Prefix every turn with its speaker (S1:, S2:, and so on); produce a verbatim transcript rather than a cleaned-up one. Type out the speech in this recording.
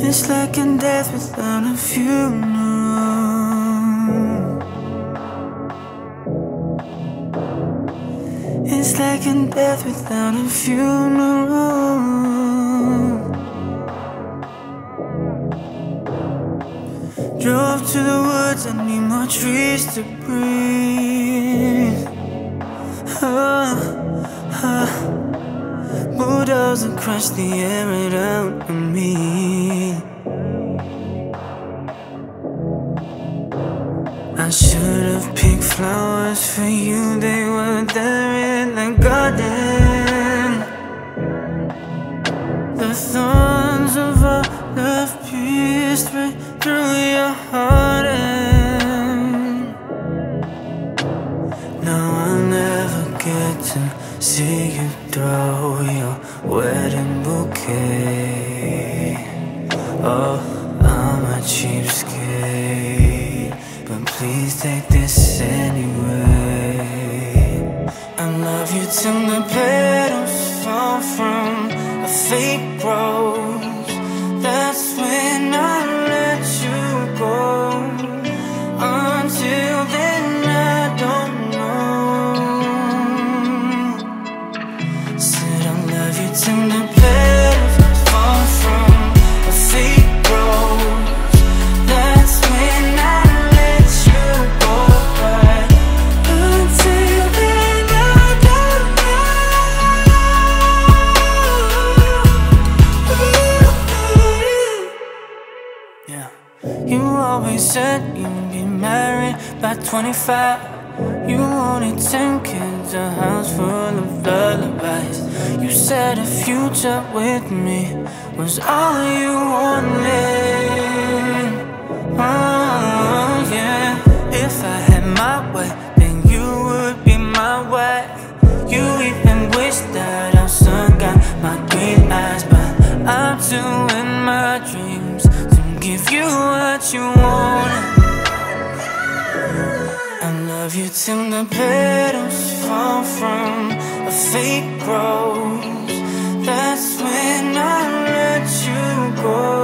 S1: It's like a death without a funeral. It's like a death without a funeral. Drove to the woods, I need more trees to breathe. uh, uh. Bulldozer crushed the air right out of me. I should have picked flowers for you, they were there in the garden. The thorns of our love pierced right through your heart, and now I'll never get to see you throw your wedding bouquet. Oh, I'm a cheapskate, but please take this anyway. I love you till the petals fall from a fake rose. That's when I let you go. Until then I don't know. Said I love you till the petals fall from a fake rose. That's when I let you go. But until then I don't know. Yeah. You always said you'd be married by twenty-five. You wanted ten kids, a house full of lullabies. You said a future with me was all you wanted. Oh yeah. If I had my way, then you would be my wife. You even wish that I still got my green eyes, but I'm doing my dreams to give you what you wanted. I love you till the petals fall from a fake rose. That's when I let you go.